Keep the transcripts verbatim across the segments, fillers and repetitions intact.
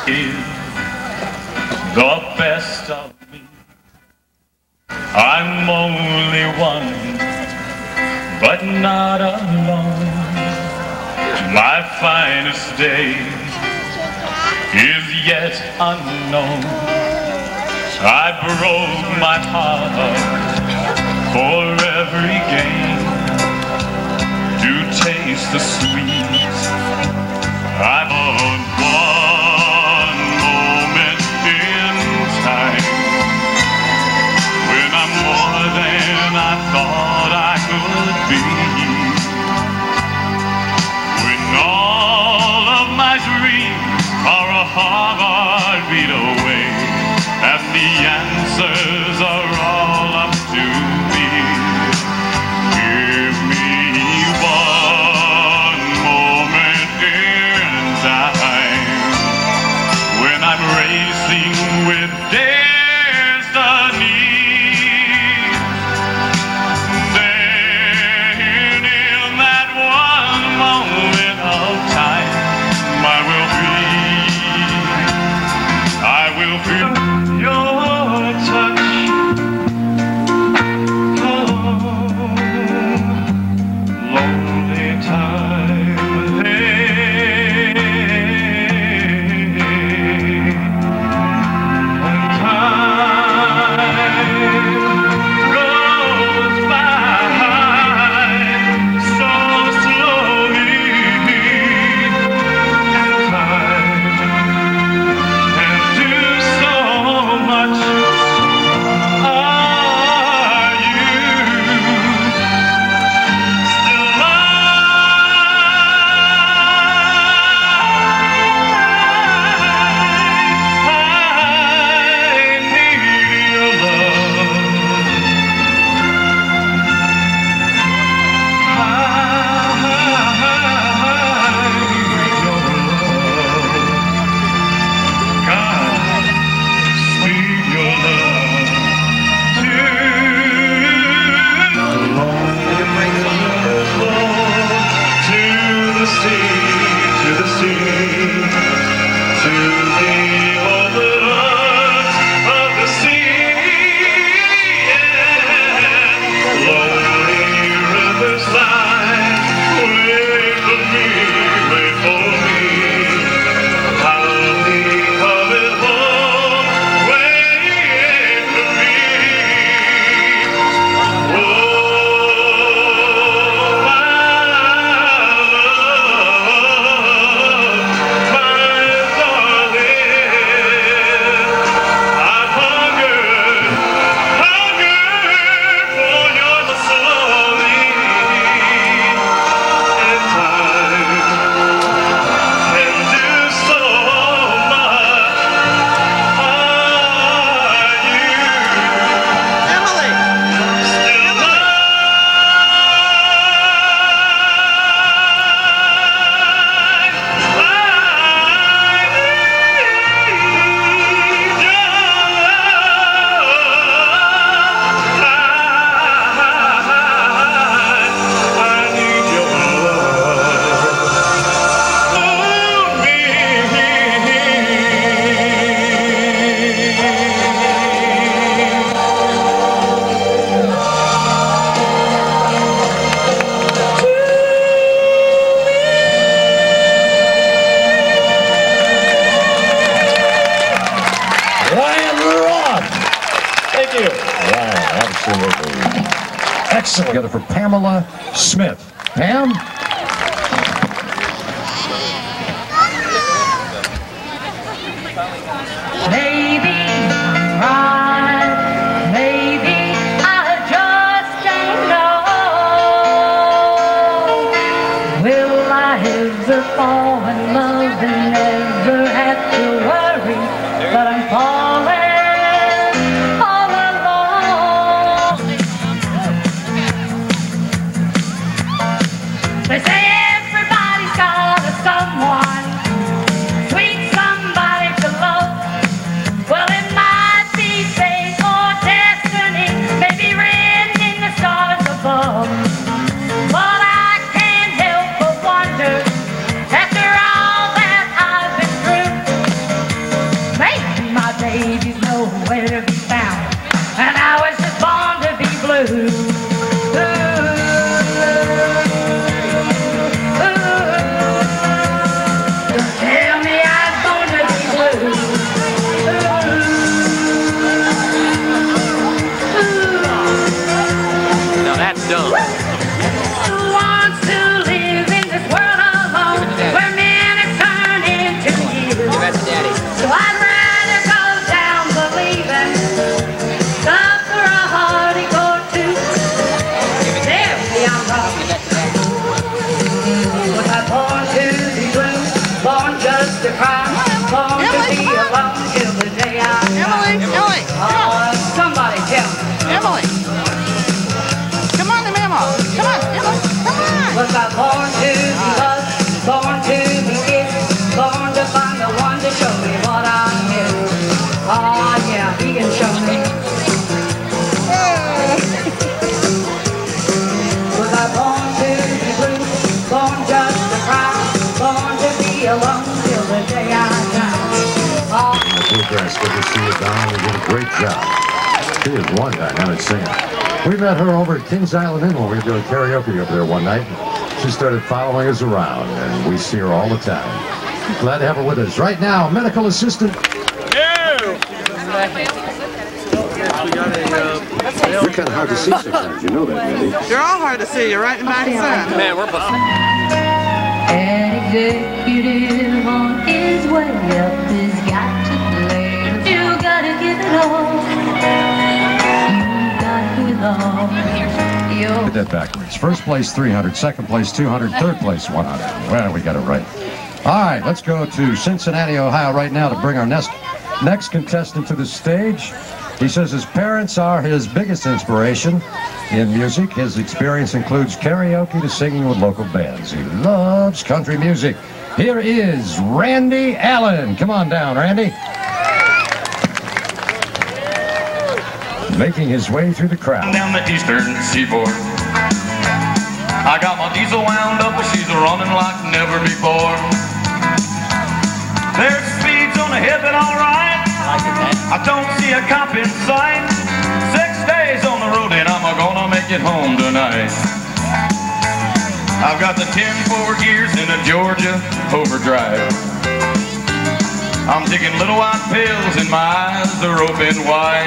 is the best of me. I'm only one, but not alone. My finest day is yet unknown. I broke my heart for every gain to taste the sweet. I've on one moment in time when I'm more than I thought I could be. When all of my dreams are a heartbeat away, and the answers are all up to me. Give me one moment in time when I'm racing with destiny. Then in that one moment of time, I will be, I will feel your touch. Oh, lonely time. Hey, and time goes by so slowly, and time can do so much. Are you still I need your love. I need your love. God, speak your love to to the sea, to the sea, to the overlooks of the sea. Yeah. Lonely riverside, wait for me, wait for me. I'll be coming home, wait for me. Oh, my love, my darling, I've hungered, hungered for your slowly, and time can do so much. Are you Emily! still Ryan Roth. Thank you. Wow, absolutely. Excellent. Together for Pamela Smith. Pam? Maybe I'm right, maybe I just can't know. Will I ever fall in love and never have to worry that I'm falling all alone? They say everybody's got a someone, sweet somebody to love. Well, it might be fate or destiny, maybe written in the stars above. But I can't help but wonder, after all that I've been through, great job. She is one dynamic singer. We met her over at Kings Island Inn when we were doing karaoke over there one night. She started following us around, and we see her all the time. Glad to have her with us. Right now, medical assistant. You're kind of hard to see sometimes, you know that, Randy. You're all hard to see. You're right in my son. Man, we're both. An executive on his way up has got to play. You gotta give it all. You gotta give it all. Did that backwards. First place three hundred, second place two hundred, third place one hundred. Well, we got it right. All right, let's go to Cincinnati, Ohio right now to bring our next next contestant to the stage. He says his parents are his biggest inspiration in music. His experience includes karaoke to singing with local bands. He loves country music. Here is Randy Allen. Come on down, Randy. Making his way through the crowd. Down the eastern seaboard, I got my diesel wound up, but she's running like never before. There's speeds on the hip and all right. I don't see a cop in sight. Six days on the road and I'm gonna make it home tonight. I've got the ten forward gears in a Georgia overdrive. I'm taking little white pills and my eyes are open wide.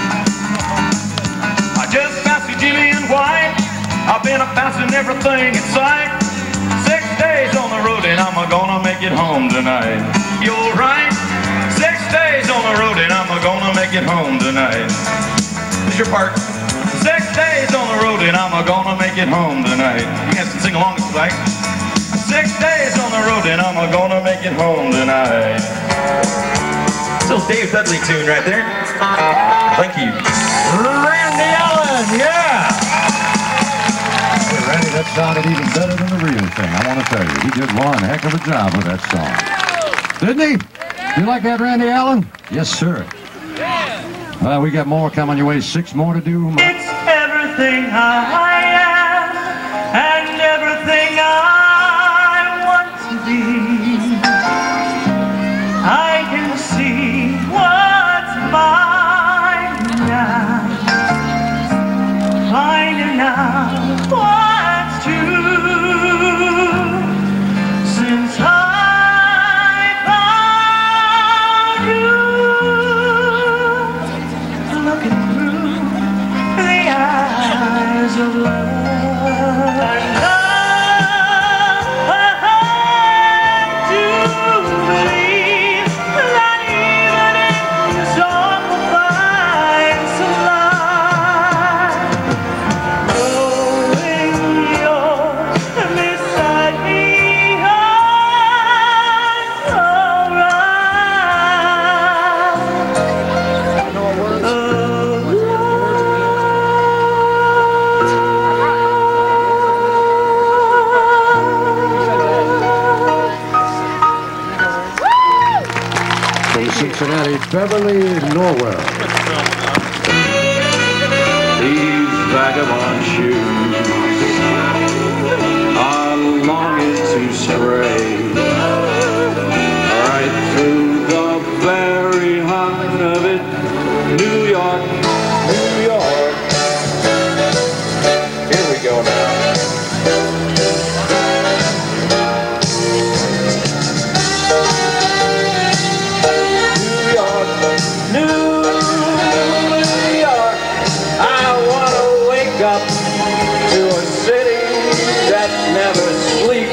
I just passed the Jimmy and White. I've been a passing everything in sight. Six days on the road and I'm gonna make it home tonight. You're right. Six days on the road and I'm gonna make it home tonight. This is your part. Six days on the road and I'm gonna make it home tonight. You guys can sing along if you like. Six days on the road and I'm gonna make it home tonight. Still Dave Dudley tune right there. Thank you. Randy Allen, yeah! Hey, Randy, that sounded even better than the real thing. I want to tell you, he did one heck of a job with that song. Didn't he? You like that, Randy Allen? Yes, sir. Well, we got more coming your way. Six more to do. It's everything I am and everything I want to be. I can see what's mine now, finding out what's true. Since I of love, and I, I do believe that even in the storm we'll find some light. Knowing you're beside me, I'm alright. Oh, Cincinnati, Beverly Norwell. These vagabond shoes are longing to stray right through the very heart of it. New York, New York. Here we go now. Up to a city that never sleeps.